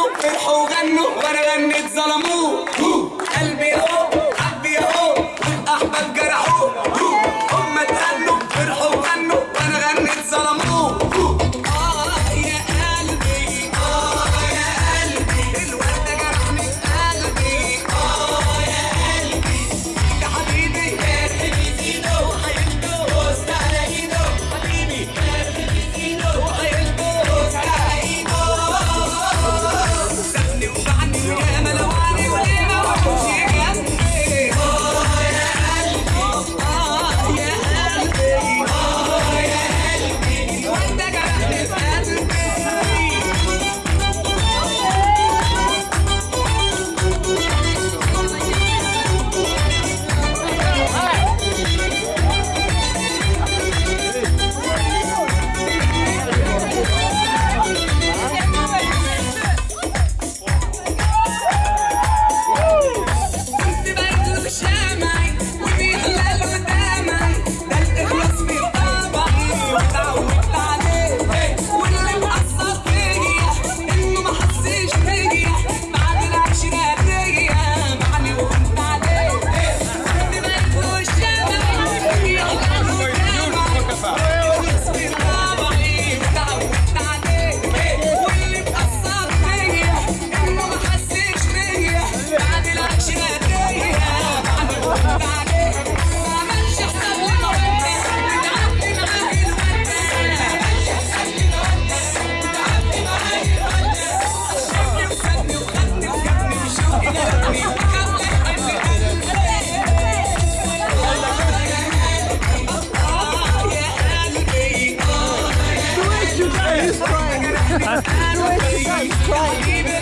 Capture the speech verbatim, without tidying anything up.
اتهنوا فرحوا وغنوا وانا غنيت ظلموه. قلبي اهو حبي اهو والاحباب جرحوه. هم اتهنوا فرحوا وغنوا وانا غنيت ظلموه. اه يا قلبي اه يا قلبي الواد ده جرحني في قلبي. اه يا قلبي يا حبيبي قلبي زيدو هيلبس على ايده. حبيبي قلبي زيدو هيلبس على ايده. سابني وبعني ويا ملواني وليه ما وحوش يجنني. اه يا قلبي اه يا قلبي اه يا قلبي الواد ده جرحني في قلبي. كنت بقيت شامعي وبيحلى قدامي. ده الإخلاص في طبعي واتعودت عليه. واللي مأثر فيا إنه ما حسش بيا بعد العشرة ديا معني وكنت عليه. كنت بقيت شامعي وبيحلى قدامي. الإخلاص في طبعي واتعودت عليه. واللي مأثر فيا إنه ما حسش بيا بعد العشرة ديا معني وكنت عليه. ما عملش حساب لمودة اتعبت معاه الودة. ما عملش حساب لمودة اتعبت معاه الودة. شافني وسابني وخدني وجابني وشوقي لقني وخلى قلبي قلبي. اه يا قلبي اه يا قلبي He's crying. حبيبي